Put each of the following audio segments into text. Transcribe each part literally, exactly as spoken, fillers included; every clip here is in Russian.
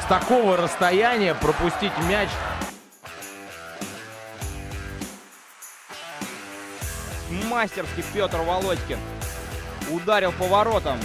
с такого расстояния пропустить мяч. Мастерски Петр Володькин ударил по воротам.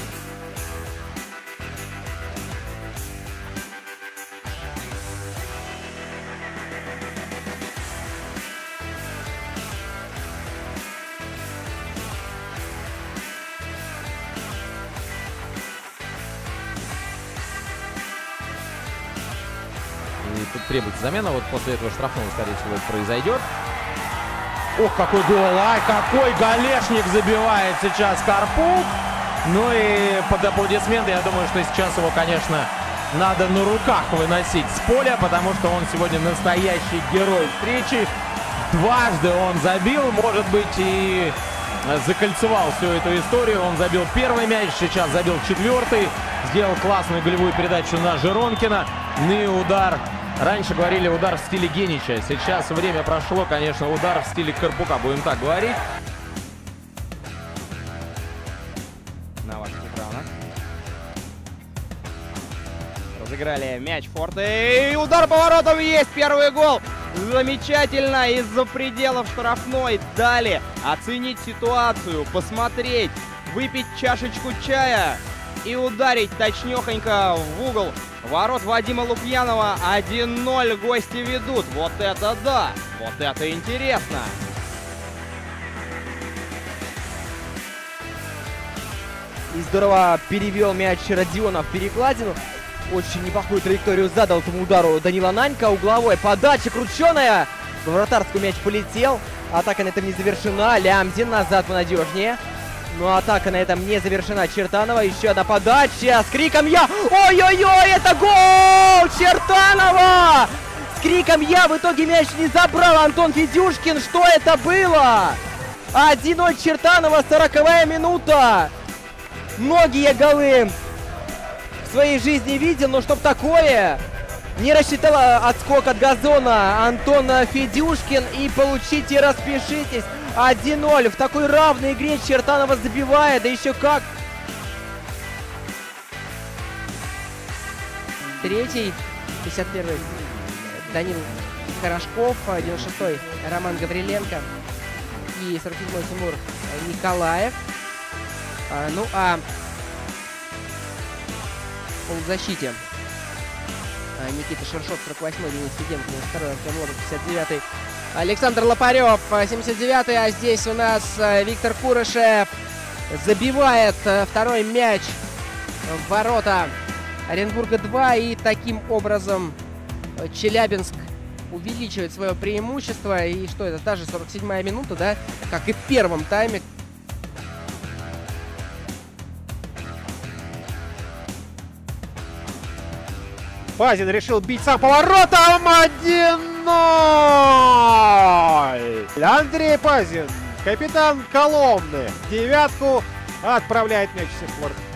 И тут требуется замена. Вот после этого штрафного, скорее всего, это произойдет. Ох, какой гол! Ай, какой голешник забивает сейчас Карпук. Ну и под аплодисменты, я думаю, что сейчас его, конечно, надо на руках выносить с поля, потому что он сегодня настоящий герой встречи. Дважды он забил, может быть, и закольцевал всю эту историю. Он забил первый мяч, сейчас забил четвертый. Сделал классную голевую передачу на Жиронкина. Ну и удар. Раньше говорили удар в стиле Генича. Сейчас время прошло, конечно, удар в стиле Карпука, будем так говорить. На ваших экранах. Разыграли мяч Форте. И удар по воротам есть. Первый гол. Замечательно. Из-за пределов штрафной. Далее оценить ситуацию, посмотреть, выпить чашечку чая и ударить точнёхонько в угол ворот Вадима Лукьянова. один ноль гости ведут. Вот это да! Вот это интересно! И здорово перевел мяч Родионов в перекладину. Очень неплохую траекторию задал этому удару Данила Нанька. Угловой подача крученая. В вратарскую мяч полетел. Атака на этом не завершена. Лямзин назад понадежнее. Но атака на этом не завершена. Чертанова. Еще одна подача. С криком «Я!» Ой-ой-ой! Это гол! Чертанова! С криком «Я!» В итоге мяч не забрал Антон Федюшкин. Что это было? один ноль Чертанова. сороковая минута. Многие голы в своей жизни видел, но чтоб такое... Не рассчитал отскок от газона Антон Федюшкин. И получите, распишитесь. один ноль. В такой равной игре Чертанова забивает. Да еще как. Третий. пятьдесят первый. Данил Хорошков. девяносто шестой. Роман Гавриленко. И сорок седьмой Тимур Николаев. А, ну а в полузащите Никита Шершов, сорок восьмой, Денис Феденко, девяносто второй, Артем Лобов, пятьдесят девятый, Александр Лопарев, семьдесят девятый, а здесь у нас Виктор Курышев забивает второй мяч в ворота Оренбурга два, и таким образом Челябинск увеличивает свое преимущество. И что это, та же сорок седьмая минута, да, как и в первом тайме. Пазин решил бить сам поворотом. один ноль. Андрей Пазин, капитан Коломны, девятку отправляет мяч в сеть ворот.